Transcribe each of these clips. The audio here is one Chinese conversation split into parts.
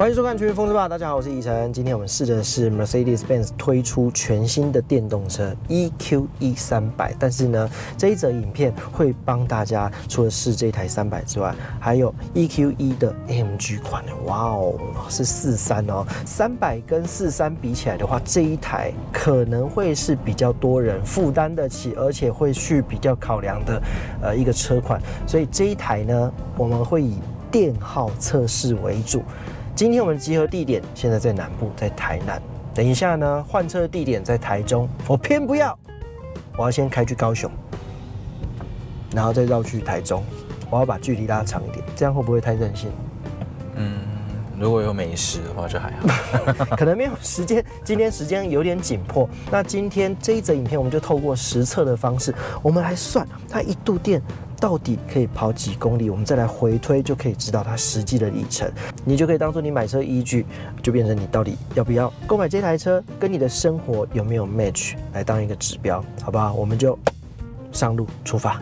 欢迎收看《全民风车吧》，大家好，我是宜晨。今天我们试的是 Mercedes-Benz 推出全新的电动车 EQE300，但是呢，这一则影片会帮大家除了试这台300之外，还有 EQE 的 AMG 款，哇哦，是43哦。300跟43比起来的话，这一台可能会是比较多人负担得起，而且会去比较考量的一个车款，所以这一台呢，我们会以电耗测试为主。今天我们集合地点现在在南部，在台南。等一下呢，换车地点在台中，我偏不要，我要先开去高雄，然后再绕去台中。我要把距离拉长一点，这样会不会太任性？ 如果有美食的话就还好， 可能没有时间，今天时间有点紧迫。那今天这一则影片，我们就透过实测的方式，我们来算它一度电到底可以跑几公里，我们再来回推，就可以知道它实际的里程。你就可以当做你买车依据，就变成你到底要不要购买这台车，跟你的生活有没有 match 来当一个指标，好不好？我们就上路出发。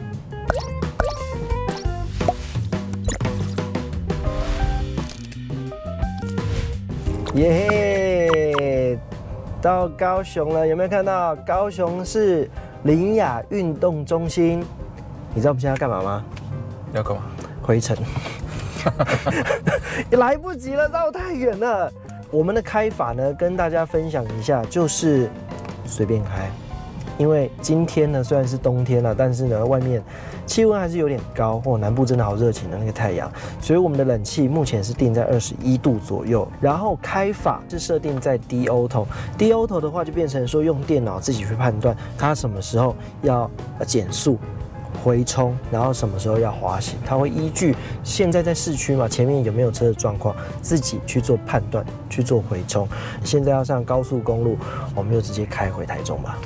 耶嘿，到高雄了，有没有看到？高雄市林雅运动中心。你知道我们现在要干嘛吗？ 要干嘛？ 回程。来不及了，绕太远了。我们的开法呢，跟大家分享一下，就是随便开。因为今天呢虽然是冬天了，但是呢外面气温还是有点高，南部真的好热情的那个太阳，所以我们的冷气目前是定在21度左右，然后开法是设定在低 Auto，低 Auto 的话就变成说用电脑自己去判断它什么时候要减速。回冲，然后什么时候要滑行，它会依据现在在市区嘛，前面有没有车的状况，自己去做判断，去做回冲。现在要上高速公路，我们就直接开回台中吧。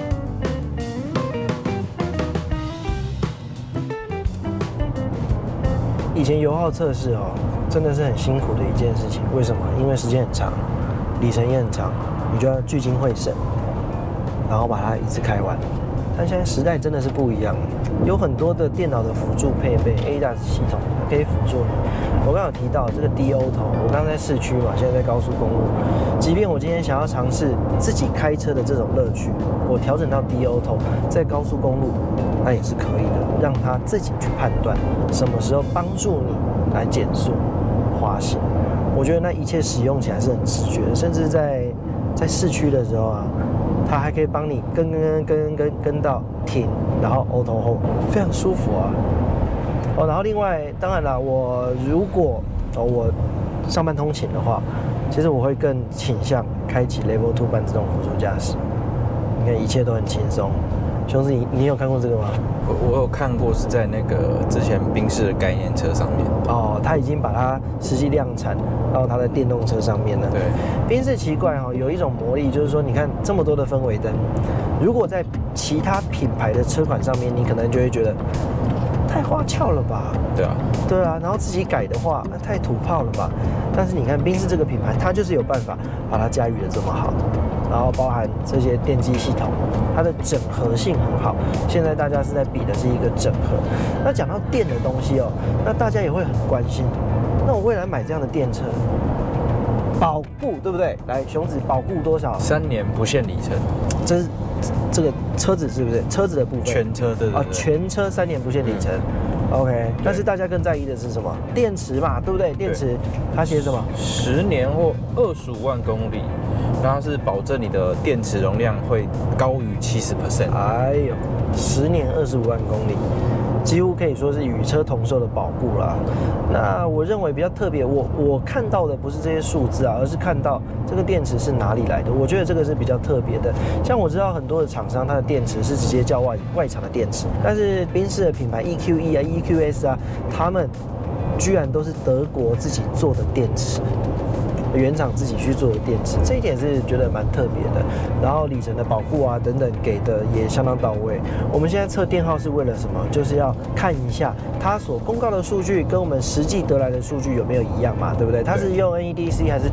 以前油耗测试真的是很辛苦的一件事情。为什么？因为时间很长，里程也很长，你就要聚精会神，然后把它一次开完。但现在时代真的是不一样了，有很多的电脑的辅助配备 ，ADAS 系统可以辅助你。我刚刚有提到这个低 Auto， 我刚刚在市区嘛，现在在高速公路。即便我今天想要尝试自己开车的这种乐趣，我调整到低 Auto， 在高速公路那也是可以的，让它自己去判断什么时候帮助你来减速、滑行。我觉得那一切使用起来是很直觉的，甚至在市区的时候啊。它还可以帮你跟到停，然后 auto hold， 非常舒服啊。然后另外当然啦，我如果我上班通勤的话，其实我会更倾向开启 Level 2半自动辅助驾驶。你看一切都很轻松。兄弟，你有看过这个吗？ 我有看过，是在那个之前宾士的概念车上面。 他已经把它实际量产到它的电动车上面了。 对， 宾士奇怪有一种魔力，就是说你看这么多的氛围灯，如果在其他品牌的车款上面，你可能就会觉得太花俏了吧？对啊，然后自己改的话，太土炮了吧？但是你看宾士这个品牌，它就是有办法把它驾驭得这么好。然后包含这些电机系统，它的整合性很好。现在大家是在比的是一个整合。那讲到电的东西那大家也会很关心。那我未来买这样的电车，保固对不对？来，熊子保固多少 ？3年不限里程。 这是这个车子是不是？车子的部分。 全车对。 全车3年不限里程。OK， 但是大家更在意的是什么？电池嘛，对不对？电池它写什么 ？10年或25万公里。它是保证你的电池容量会高于70%。 哎呦，10年25万公里，几乎可以说是与车同寿的保固啦。那我认为比较特别，我看到的不是这些数字啊，而是看到这个电池是哪里来的。我觉得这个是比较特别的。像我知道很多的厂商，它的电池是直接叫外厂的电池，但是宾士的品牌 EQE 啊、EQS 啊，他们居然都是德国自己做的电池。原厂自己去做的电池，这一点是觉得蛮特别的。然后里程的保固啊等等给的也相当到位。我们现在测电耗是为了什么？就是要看一下它所公告的数据跟我们实际得来的数据有没有一样嘛，对不对？它是用 NEDC 还是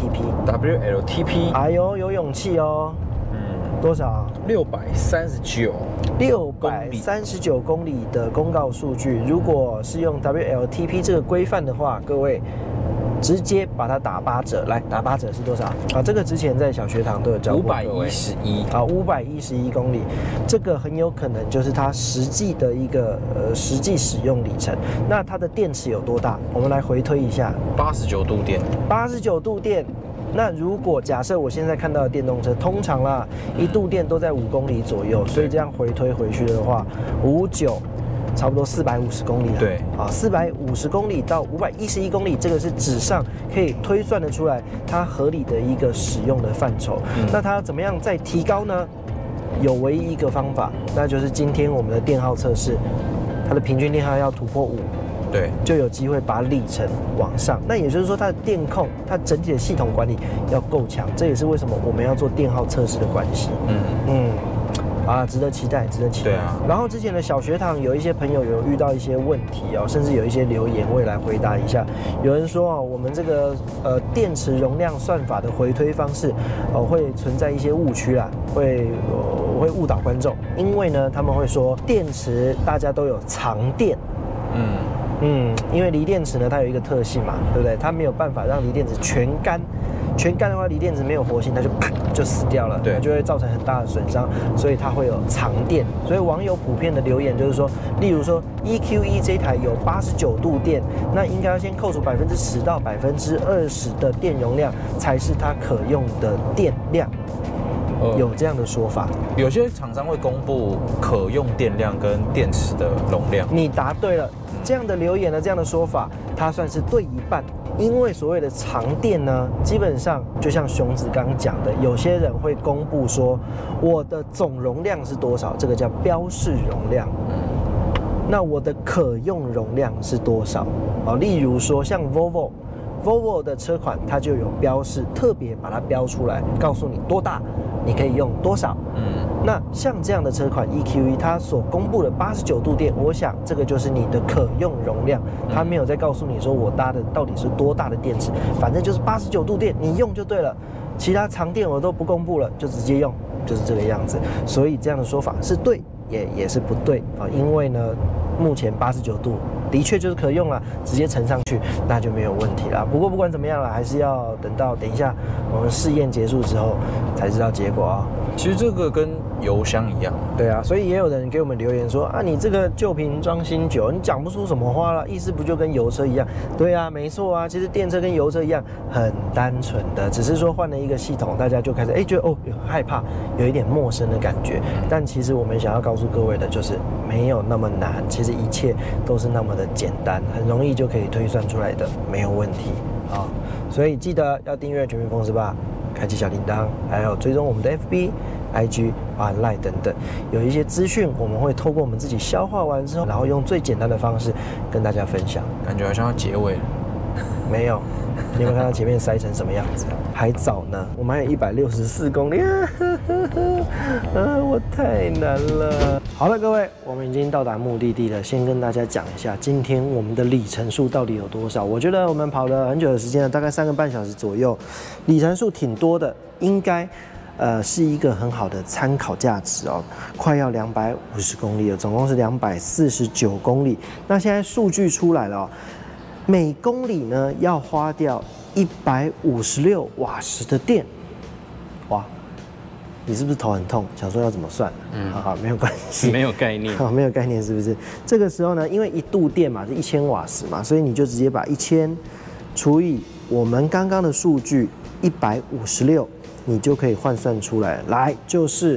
WLTP？WLTP。 哎呦，有勇气哦。多少 ？639。 639公里的公告数据，如果是用 WLTP 这个规范的话，各位。 直接把它打8折。来，打8折是多少啊？这个之前在小学堂都有教过各位。 511 啊，511公里，这个很有可能就是它实际的一个实际使用里程。那它的电池有多大？我们来回推一下 ，89度电 ，89度电。那如果假设我现在看到的电动车，通常啦，1度电都在5公里左右，所以这样回推回去的话，59差不多450公里了。 对啊，450公里到511公里，这个是纸上可以推算得出来它合理的一个使用的范畴。那它怎么样再提高呢？有唯一一个方法，那就是今天我们的电耗测试，它的平均电耗要突破5。 对， 就有机会把里程往上。那也就是说，它的电控，它整体的系统管理要够强，这也是为什么我们要做电耗测试的关系。啊，值得期待，值得期待。 对啊。 然后之前的小学堂有一些朋友有遇到一些问题哦，甚至有一些留言，我也来回答一下。有人说啊，我们这个电池容量算法的回推方式，会存在一些误区啦，会误导观众，因为呢，他们会说电池大家都有藏电。因为锂电池呢，它有一个特性嘛，对不对？它没有办法让锂电池全干，全干的话，锂电池没有活性，它就死掉了， 对， 它就会造成很大的损伤，所以它会有藏电。所以网友普遍的留言就是说，例如说 EQE 这台有89度电，那应该要先扣除10%到20%的电容量，才是它可用的电量。有这样的说法， 有些厂商会公布可用电量跟电池的容量。 你答对了，这样的留言呢，这样的说法，它算是对一半。因为所谓的藏电呢，基本上就像熊子刚讲的，有些人会公布说我的总容量是多少，这个叫标示容量。那我的可用容量是多少？例如说像 Volvo 的车款，它就有标示，特别把它标出来，告诉你多大，你可以用多少。那像这样的车款 EQE， 它所公布的89度电，我想这个就是你的可用容量，它没有再告诉你说我搭的到底是多大的电池，反正就是89度电，你用就对了。其他长电我都不公布了，就直接用，就是这个样子。所以这样的说法是对，也是不对啊，因为呢，目前89度。的确就是可用了，直接乘上去那就没有问题了。不过不管怎么样了，还是要等一下我们试验结束之后才知道结果啊。 其实这个跟油箱一样。 对啊，所以也有人给我们留言说啊，你这个旧瓶装新酒，你讲不出什么话了，意思不就跟油车一样？对啊，没错啊，其实电车跟油车一样，很单纯的，只是说换了一个系统，大家就开始觉得有害怕，有一点陌生的感觉。但其实我们想要告诉各位的就是没有那么难，其实一切都是那么的简单，很容易就可以推算出来的，没有问题啊。所以记得要订阅全民风十吧，开启小铃铛，还有追踪我们的 FB、IG、Line 等等，有一些资讯我们会透过我们自己消化完之后，然后用最简单的方式跟大家分享。 感觉好像要结尾了。 没有，你有没有看到前面塞成什么样子？还早呢，我们还有164公里，我太难了。好了，各位，我们已经到达目的地了。先跟大家讲一下，今天我们的里程数到底有多少？我觉得我们跑了很久的时间了，大概3个半小时左右，里程数挺多的，应该是一个很好的参考价值哦。快要250公里了，总共是249公里。那现在数据出来了哦，每公里呢要花掉156瓦时的电，哇！你是不是头很痛？想说要怎么算？好，没有关系， 没有概念， 好，没有概念是不是？这个时候呢，因为1度电嘛是1000瓦时嘛，所以你就直接把1000除以我们刚刚的数据156，你就可以换算出来。来，就是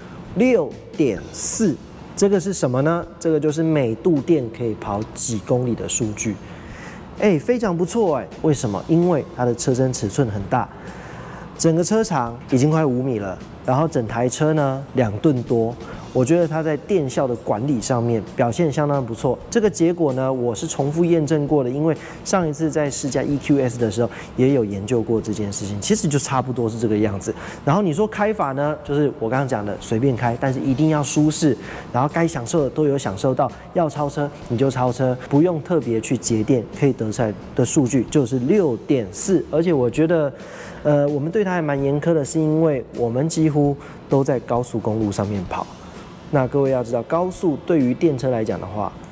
6.4，这个是什么呢？这个就是每度电可以跑几公里的数据。非常不错哎，为什么？因为它的车身尺寸很大，整个车长已经快5米了，然后整台车呢2吨多，我觉得它在电效的管理上面表现相当不错。这个结果呢，我是重复验证过的，因为上一次在试驾 EQS 的时候也有研究过这件事情，其实就差不多是这个样子。然后你说开法呢，就是我刚刚讲的随便开，但是一定要舒适，然后该享受的都有享受到，要超车你就超车，不用特别去节电，可以得出来的数据就是6.4，而且我觉得。我们对它还蛮严苛的，是因为我们几乎都在高速公路上面跑。那各位要知道，高速对于电车来讲的话，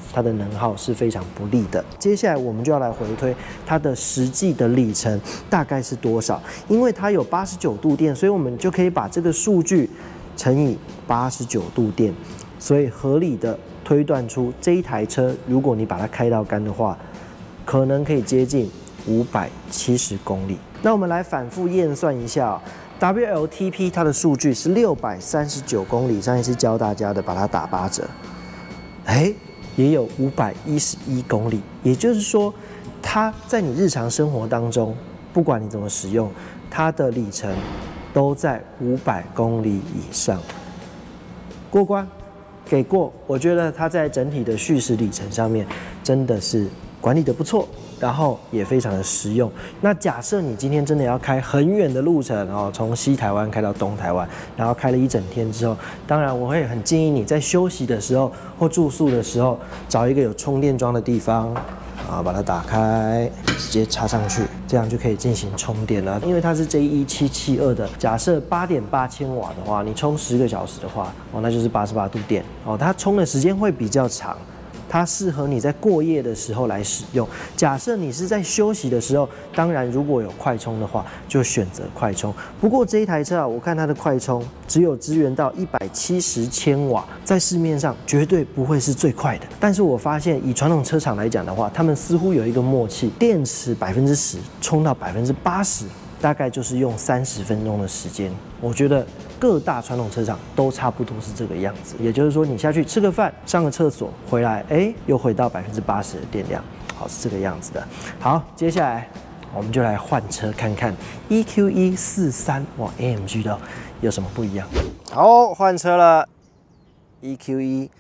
它的能耗是非常不利的。接下来我们就要来回推它的实际的里程大概是多少，因为它有89度电，所以我们就可以把这个数据乘以89度电，所以合理的推断出这一台车，如果你把它开到干的话，可能可以接近570公里。那我们来反复验算一下WLTP 它的数据是639公里，上一次教大家的，把它打8折，也有511公里。也就是说，它在你日常生活当中，不管你怎么使用，它的里程都在500公里以上。过关，给过。我觉得它在整体的续时里程上面真的是管理得不错，然后也非常的实用。那假设你今天真的要开很远的路程哦，从西台湾开到东台湾，然后开了一整天之后，当然我会很建议你在休息的时候或住宿的时候，找一个有充电桩的地方。把它打开，直接插上去，这样就可以进行充电了。因为它是 J1772的，假设8.8千瓦的话，你充10个小时的话，那就是88度电它充的时间会比较长。它适合你在过夜的时候来使用。假设你是在休息的时候，当然如果有快充的话，就选择快充。不过这一台车我看它的快充只有支援到170千瓦，在市面上绝对不会是最快的。但是我发现以传统车厂来讲的话，他们似乎有一个默契，电池10%充到80%。大概就是用30分钟的时间，我觉得各大传统车厂都差不多是这个样子。也就是说，你下去吃个饭、上个厕所，回来，又回到80%的电量，好，是这个样子的。好，接下来我们就来换车看看 EQE43，哇 ，AMG 的有什么不一样？好，换车了 ，EQE43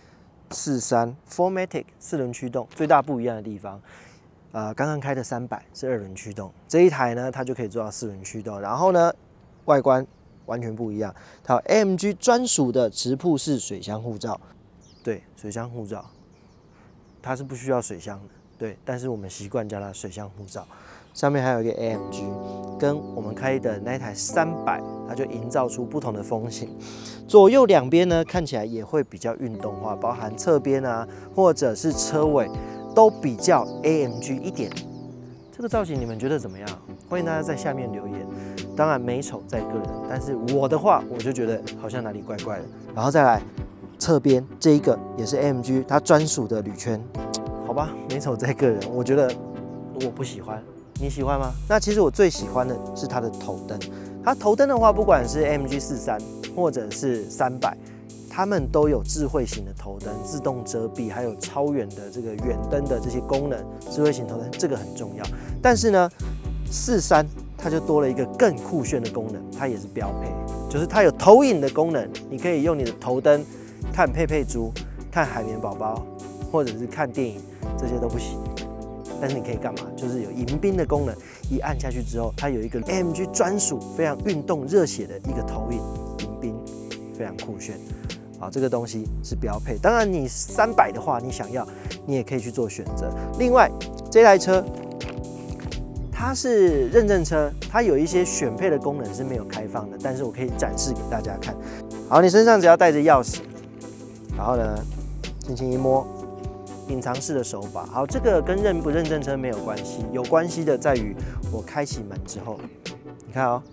4MATIC 4轮驱动，最大不一样的地方。刚刚开的300是2轮驱动，这一台呢，它就可以做到4轮驱动。然后呢，外观完全不一样，它有 AMG 专属的直瀑式水箱护罩，对，水箱护罩，它是不需要水箱的，对，但是我们习惯叫它水箱护罩。上面还有一个 AMG， 跟我们开的那台300，它就营造出不同的风情。左右两边呢，看起来也会比较运动化，包含侧边啊，或者是车尾。都比较 AMG 一点，这个造型你们觉得怎么样？欢迎大家在下面留言。当然美丑在个人，但是我的话，我就觉得好像哪里怪怪的。然后再来侧边这一个也是 AMG 它专属的铝圈，好吧，美丑在个人，我觉得我不喜欢，你喜欢吗？那其实我最喜欢的是它的头灯，它头灯的话，不管是 AMG 43或者是300。它们都有智慧型的头灯、自动遮蔽，还有超远的这个远灯的这些功能。智慧型头灯这个很重要，但是呢，43它就多了一个更酷炫的功能，它也是标配，就是它有投影的功能。你可以用你的头灯看佩佩猪、看海绵宝宝，或者是看电影，这些都不行。但是你可以干嘛？就是有迎宾的功能，一按下去之后，它有一个 AMG 专属、非常运动热血的一个投影迎宾，非常酷炫。这个东西是标配。当然，你300的话，你想要，你也可以去做选择。另外，这台车它是认证车，它有一些选配的功能是没有开放的，但是我可以展示给大家看。好，你身上只要带着钥匙，然后呢，轻轻一摸，隐藏式的手把。好，这个跟认不认证车没有关系，有关系的在于我开启门之后，你看哦。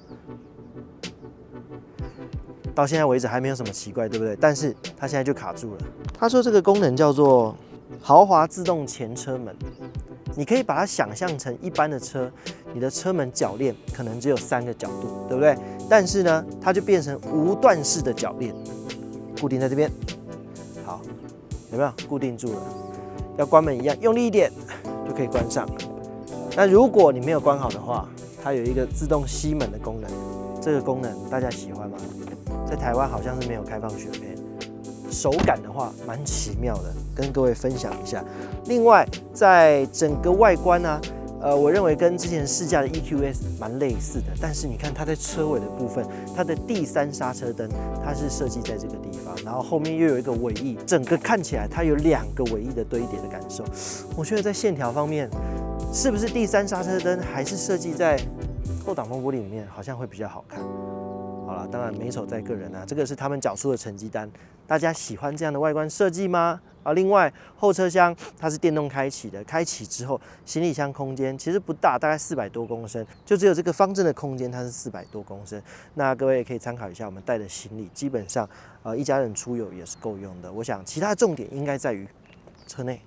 到现在为止还没有什么奇怪，对不对？但是它现在就卡住了。他说这个功能叫做豪华自动前车门，你可以把它想象成一般的车，你的车门铰链可能只有3个角度，对不对？但是呢，它就变成无段式的铰链，固定在这边。好，有没有固定住了？要关门一样，用力一点就可以关上。那如果你没有关好的话，它有一个自动熄门的功能，这个功能大家喜欢吗？在台湾好像是没有开放选配，手感的话蛮奇妙的，跟各位分享一下。另外，在整个外观呢，我认为跟之前试驾的 EQS 蛮类似的，但是你看它在车尾的部分，它的第3刹车灯它是设计在这个地方，然后后面又有一个尾翼，整个看起来它有2个尾翼的堆叠的感受。我觉得在线条方面，是不是第3刹车灯还是设计在后挡风玻璃里面，好像会比较好看。好了，当然美丑在个人啊，这个是他们缴出的成绩单。大家喜欢这样的外观设计吗？另外后车厢它是电动开启的，开启之后行李箱空间其实不大，大概400多公升，就只有这个方正的空间它是400多公升。那各位也可以参考一下我们带的行李，基本上一家人出游也是够用的。我想其他的重点应该在于车内。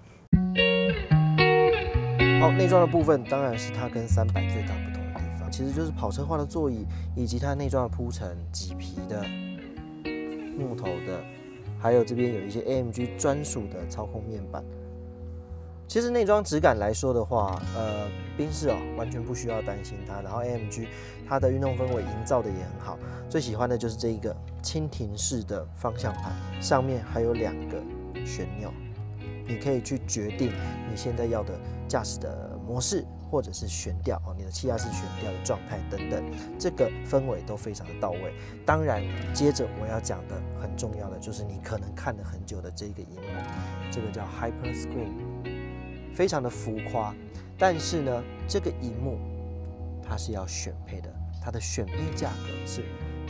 好，内装的部分当然是它跟300最大不同的地方，其实就是跑车化的座椅以及它内装的铺陈，麂皮的、木头的。还有这边有一些 AMG 专属的操控面板。其实内装质感来说的话，宾士完全不需要担心它。然后 AMG 它的运动氛围营造的也很好。最喜欢的就是这一个蜻蜓式的方向盘，上面还有2个旋钮，你可以去决定你现在要的驾驶的模式，或者是悬吊你的气压式悬吊的状态等等，这个氛围都非常的到位。当然，接着我要讲的很重要的就是你可能看了很久的这个萤幕，这个叫 Hyper Screen， 非常的浮夸，但是呢，这个萤幕它是要选配的，它的选配价格是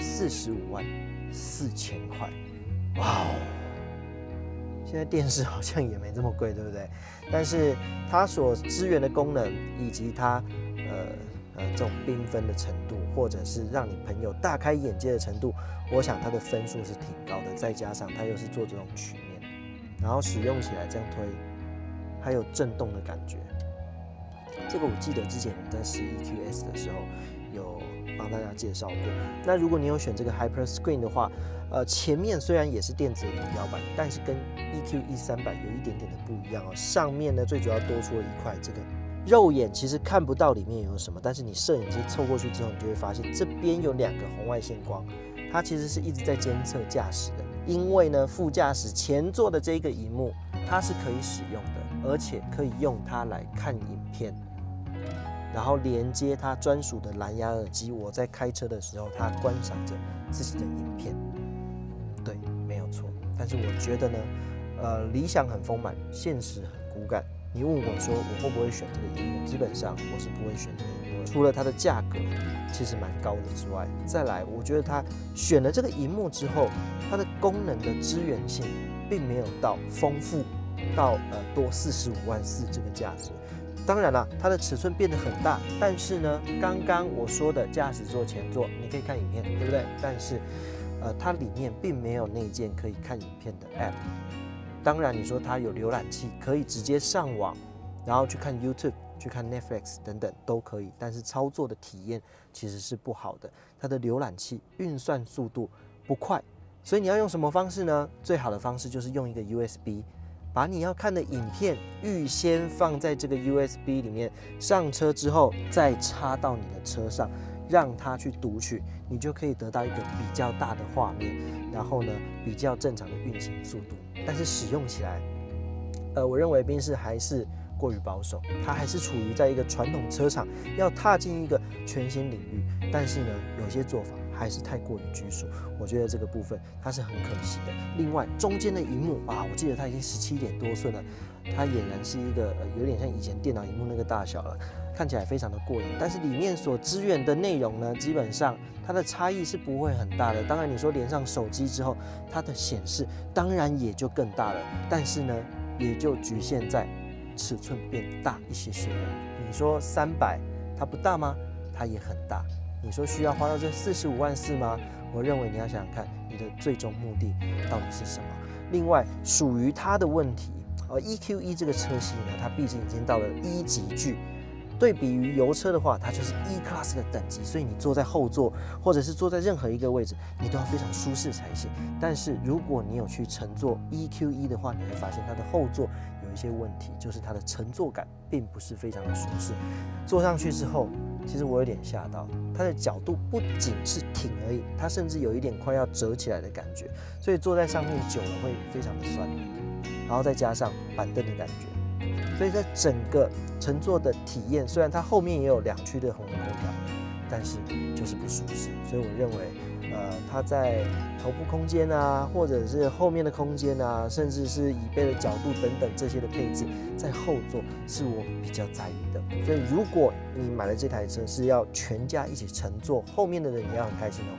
454000块，哇哦！现在电视好像也没这么贵，对不对？但是它所支援的功能，以及它这种缤纷的程度，或者是让你朋友大开眼界的程度，我想它的分数是挺高的。再加上它又是做这种曲面，然后使用起来这样推，还有震动的感觉。这个我记得之前我们在试 EQS 的时候有帮大家介绍过。那如果你有选这个 Hyper Screen 的话，前面虽然也是电子的仪表板，但是跟 EQE300有一点点的不一样上面呢，最主要多出了一块这个肉眼其实看不到里面有什么，但是你摄影机凑过去之后，你就会发现这边有2个红外线光，它其实是一直在监测驾驶的。因为呢，副驾驶前座的这个萤幕它是可以使用的，而且可以用它来看影片。然后连接它专属的蓝牙耳机，我在开车的时候，它观赏着自己的影片，对，没有错。但是我觉得呢，理想很丰满，现实很骨感。你问我说我会不会选这个萤幕，基本上我是不会选这个萤幕。除了它的价格其实蛮高的之外，再来，我觉得它选了这个萤幕之后，它的功能的支援性并没有到丰富到多45.4万这个价值。当然啦，它的尺寸变得很大，但是呢，刚刚我说的驾驶座前座，你可以看影片，对不对？但是，它里面并没有内建可以看影片的 App。当然，你说它有浏览器，可以直接上网，然后去看 YouTube、去看 Netflix 等等都可以，但是操作的体验其实是不好的。它的浏览器运算速度不快，所以你要用什么方式呢？最好的方式就是用一个 USB。把你要看的影片预先放在这个 USB 里面，上车之后再插到你的车上，让它去读取，你就可以得到一个比较大的画面，然后呢比较正常的运行速度。但是使用起来，我认为宾士还是过于保守，它还是处于在一个传统车厂要踏进一个全新领域，但是呢有些做法还是太过于拘束，我觉得这个部分它是很可惜的。另外，中间的萤幕我记得它已经17点多寸了，它俨然是一个有点像以前电脑萤幕那个大小了，看起来非常的过瘾。但是里面所支援的内容呢，基本上它的差异是不会很大的。当然，你说连上手机之后，它的显示当然也就更大了，但是呢，也就局限在尺寸变大一些些。你说300，它不大吗？它也很大。你说需要花到这45.4万吗？我认为你要想想看，你的最终目的到底是什么。另外，属于它的问题，EQE 这个车系呢，它毕竟已经到了1级距，对比于油车的话，它就是 E-Class 的等级，所以你坐在后座或者是坐在任何一个位置，你都要非常舒适才行。但是如果你有去乘坐 EQE 的话，你会发现它的后座有一些问题，就是它的乘坐感并不是非常的舒适。坐上去之后，其实我有点吓到，它的角度不仅是挺而已，它甚至有一点快要折起来的感觉，所以坐在上面久了会非常的酸，然后再加上板凳的感觉，所以在整个乘坐的体验，虽然它后面也有2区的红空调，但是就是不舒适。所以我认为，它在头部空间啊，或者是后面的空间啊，甚至是椅背的角度等等这些的配置，在后座是我比较在意的。所以如果你买了这台车是要全家一起乘坐，后面的人也要很开心的话，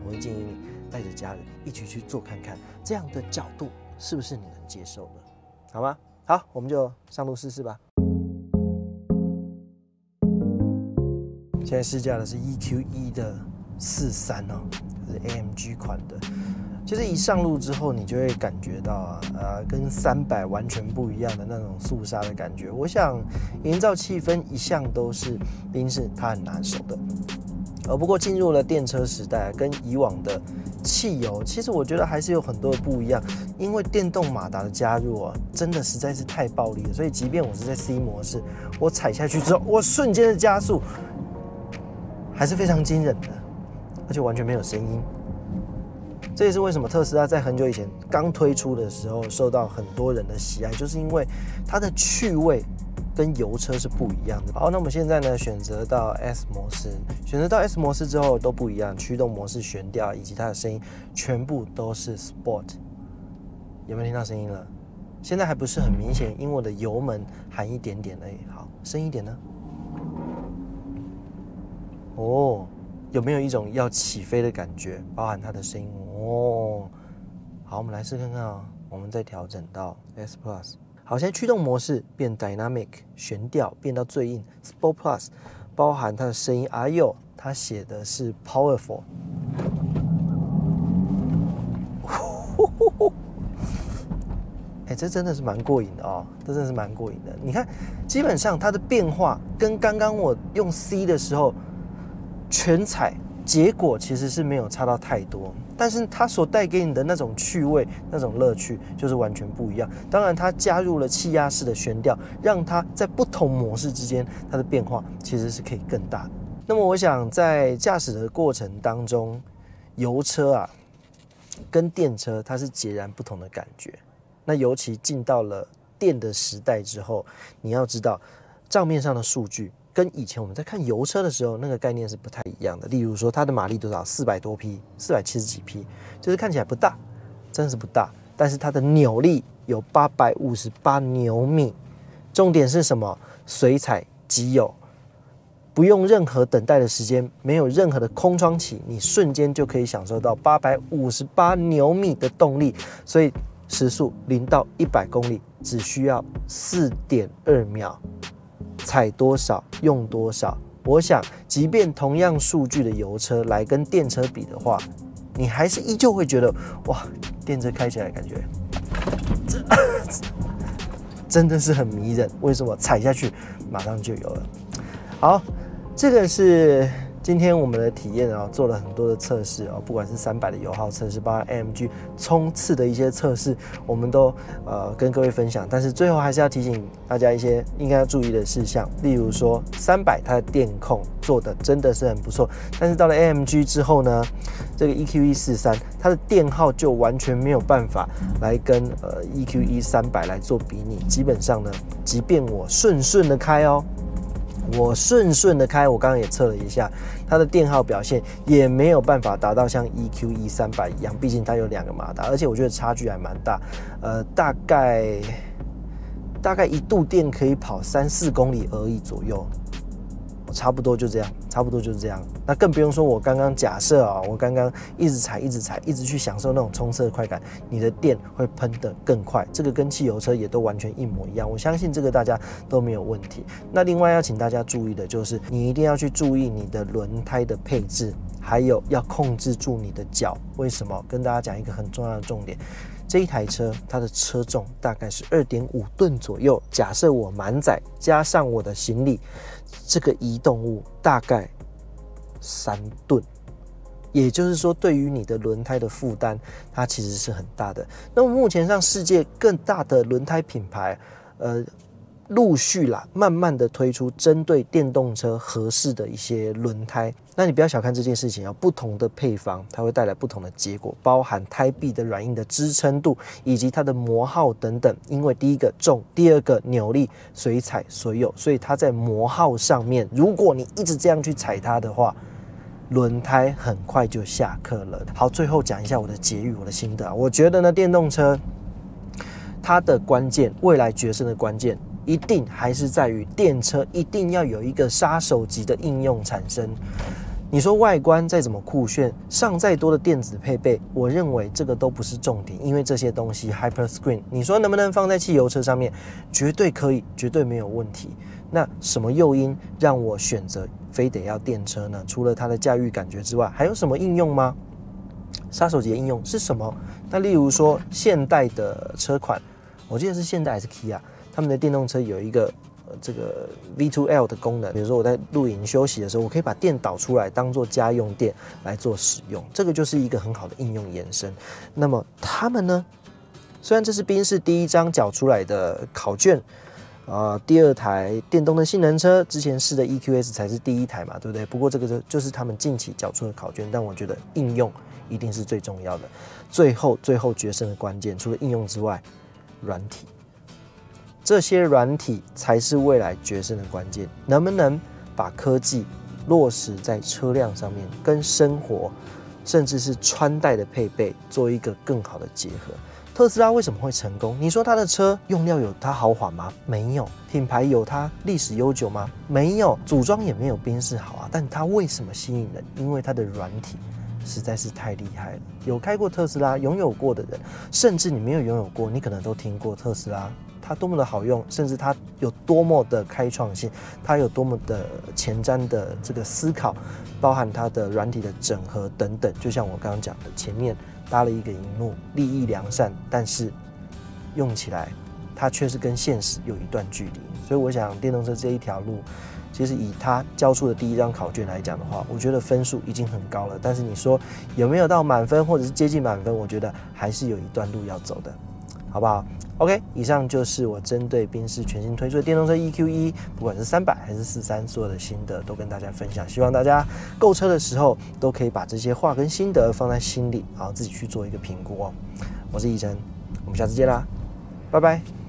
我会建议你带着家人一起去做看看，这样的角度是不是你能接受的？好吗？好，我们就上路试试吧。现在试驾的是 EQE 的43哦，就是 AMG 款的。其实一上路之后，你就会感觉到跟300完全不一样的那种肃杀的感觉。我想营造气氛一向都是宾士它很拿手的。不过进入了电车时代，跟以往的汽油，其实我觉得还是有很多的不一样。因为电动马达的加入真的实在是太暴力了，所以即便我是在 C 模式，我踩下去之后，我瞬间的加速还是非常惊人的，而且完全没有声音。这也是为什么特斯拉在很久以前刚推出的时候受到很多人的喜爱，就是因为它的趣味跟油车是不一样的。好，那我们现在呢选择到 S 模式，选择到 S 模式之后都不一样，驱动模式、悬吊以及它的声音全部都是 Sport。有没有听到声音了？现在还不是很明显，因为我的油门含一点点而已。好，深一点呢？哦，有没有一种要起飞的感觉？包含它的声音哦。好，我们来试看看啊。我们再调整到 S Plus。好，现在驱动模式变 Dynamic， 悬吊变到最硬 Sport Plus， 包含它的声音。哎呦，它写的是 Powerful。这真的是蛮过瘾的哦，这真的是蛮过瘾的。你看，基本上它的变化跟刚刚我用 C 的时候全踩，结果其实是没有差到太多，但是它所带给你的那种趣味、那种乐趣就是完全不一样。当然，它加入了气压式的悬吊，让它在不同模式之间，它的变化其实是可以更大的。那么，我想在驾驶的过程当中，油车跟电车它是截然不同的感觉。那尤其进到了电的时代之后，你要知道账面上的数据跟以前我们在看油车的时候那个概念是不太一样的。例如说它的马力多少，400多匹，470几匹，就是看起来不大，真的是不大，但是它的扭力有858牛米。重点是什么？随踩即有，不用任何等待的时间，没有任何的空窗期，你瞬间就可以享受到858牛米的动力。所以时速0到100公里只需要4.2秒，踩多少用多少。我想，即便同样数据的油车来跟电车比的话，你还是依旧会觉得，哇，电车开起来感觉真的是很迷人。为什么？踩下去马上就有了。好，这个是今天我们的体验做了很多的测试不管是300的油耗测试，包括 AMG 冲刺的一些测试，我们都跟各位分享。但是最后还是要提醒大家一些应该要注意的事项，例如说300它的电控做的真的是很不错，但是到了 AMG 之后呢，这个 EQE 43它的电耗就完全没有办法来跟EQE 300来做比拟。基本上呢，即便我顺的开我顺的开，我刚刚也测了一下，它的电耗表现也没有办法达到像 EQE 300一样，毕竟它有2个马达，而且我觉得差距还蛮大，大概一度电可以跑3-4公里而已左右，差不多就这样，差不多就是这样。那更不用说我刚刚假设我刚刚一直踩，一直去享受那种冲刺的快感，你的电会喷得更快。这个跟汽油车也都完全一模一样，我相信这个大家都没有问题。那另外要请大家注意的就是，你一定要去注意你的轮胎的配置，还有要控制住你的脚。为什么？跟大家讲一个很重要的重点。这一台车它的车重大概是2.5吨左右，假设我满载加上我的行李，这个移动物大概3吨，也就是说对于你的轮胎的负担它其实是很大的。那么目前上世界更大的轮胎品牌陆续慢慢的推出针对电动车合适的一些轮胎。那你不要小看这件事情不同的配方它会带来不同的结果，包含胎壁的软硬的支撑度以及它的磨耗等等。因为第一个重，第二个扭力，随踩随有，所以它在磨耗上面，如果你一直这样去踩它的话，轮胎很快就下课了。好，最后讲一下我的结语，我的心得我觉得呢，电动车它的关键，未来决胜的关键一定还是在于电车一定要有一个杀手级的应用产生。 你说外观再怎么酷炫，上再多的电子配备，我认为这个都不是重点，因为这些东西 Hyperscreen， 你说能不能放在汽油车上面？绝对可以，绝对没有问题。那什么诱因让我选择非得要电车呢？除了它的驾驭感觉之外，还有什么应用吗？杀手级的应用是什么？那例如说现代的车款，我记得是现代还是 Kia， 他们的电动车有一个这个 V2L 的功能，比如说我在露营休息的时候，我可以把电导出来当做家用电来做使用，这个就是一个很好的应用延伸。那么他们呢？虽然这是宾士第一张缴出来的考卷，第二台电动的性能车之前试的 EQS 才是第一台嘛，对不对？不过这个就是他们近期缴出的考卷，但我觉得应用一定是最重要的。最后决胜的关键，除了应用之外，软体。这些软体才是未来决胜的关键，能不能把科技落实在车辆上面，跟生活甚至是穿戴的配备做一个更好的结合？特斯拉为什么会成功？你说它的车用料有它豪华吗？没有。品牌有它历史悠久吗？没有。组装也没有宾士好啊，但它为什么吸引人？因为它的软体实在是太厉害了。有开过特斯拉、拥有过的人，甚至你没有拥有过，你可能都听过特斯拉。它多么的好用，甚至它有多么的开创性，它有多么的前瞻的这个思考，包含它的软体的整合等等。就像我刚刚讲的，前面搭了一个萤幕，立意良善，但是用起来它却是跟现实有一段距离。所以我想电动车这一条路，其实以它交出的第一张考卷来讲的话，我觉得分数已经很高了。但是你说有没有到满分或者是接近满分，我觉得还是有一段路要走的，好不好？OK， 以上就是我针对宾士全新推出的电动车 EQ1，不管是300还是43，所有的心得都跟大家分享。希望大家购车的时候都可以把这些话跟心得放在心里，然后自己去做一个评估哦。我是奕晨，我们下次见啦，拜拜。